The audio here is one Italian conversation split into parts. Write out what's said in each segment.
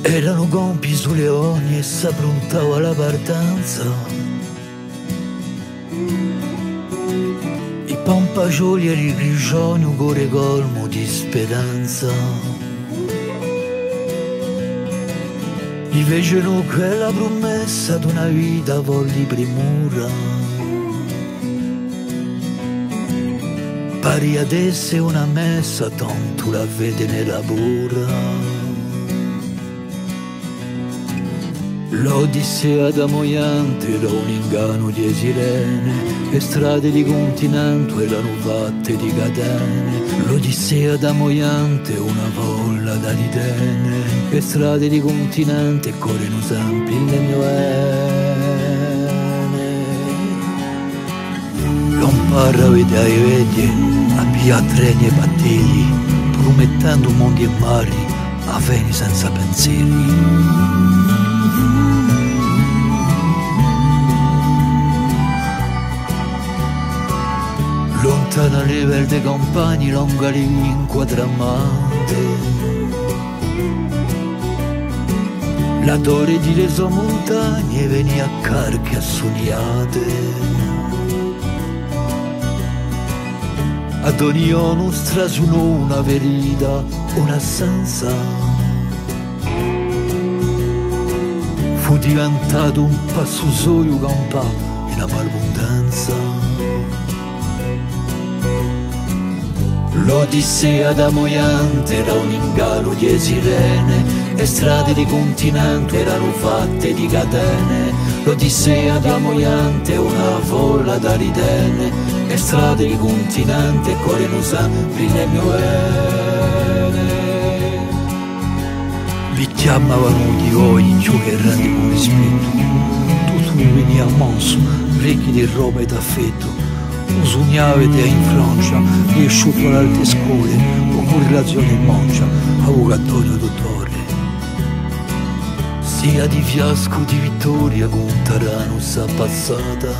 Erano gompi su leoni e s'approntava la partenza. I pampagioli e i grigioni, un cuore colmo di speranza. Gli fecero quella promessa d'una vita volli premura. Pari ad esse una messa, tanto la vede nella pura. L'Odissea da Moiante era un inganno di sirene, e strade di continente erano fatte di catene. L'Odissea da Moiante una folla da ridene, e strade di continente corrono sempre le mie vene. Non parla vedere ai vedi, a via treni e battelli, promettendo mondi e mari, a veni senza pensieri. Lontana le verde campagni, longa le inquadramate. La torre di le sue montagne venia a carche assoniate. Ad ogni ono strasunò una verità, un'assenza. Fu diventato un passo solo campa in abbondanza. L'Odissea da Moiante era un inganno di sirene, e strade di continente erano fatte di catene. L'Odissea da Moiante una folla da ridene, e strade di continente corrono sempre le mie vene. Vi chiamavano di voi giù che erano come spirito. Tu venia a monso, ricchi di roba e d'affetto. Sognavete in Francia di sciupolare le scuole con correlazione in Moncia, avvocatorio dottore. Sia di fiasco di vittoria con Tarano sa passata.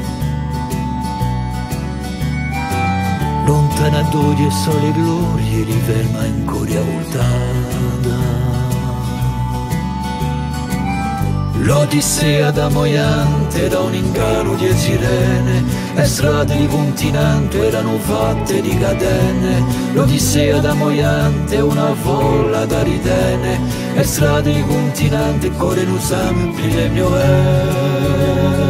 Lontana d'odio e sole glorie, riferma ancora voltata. L'Odissea da Moiante era un inganno di sirene, e strade di continente erano fatte di catene. L'Odissea da Moiante una folla da ridene, e strade di continente corrono sempre le mie vene.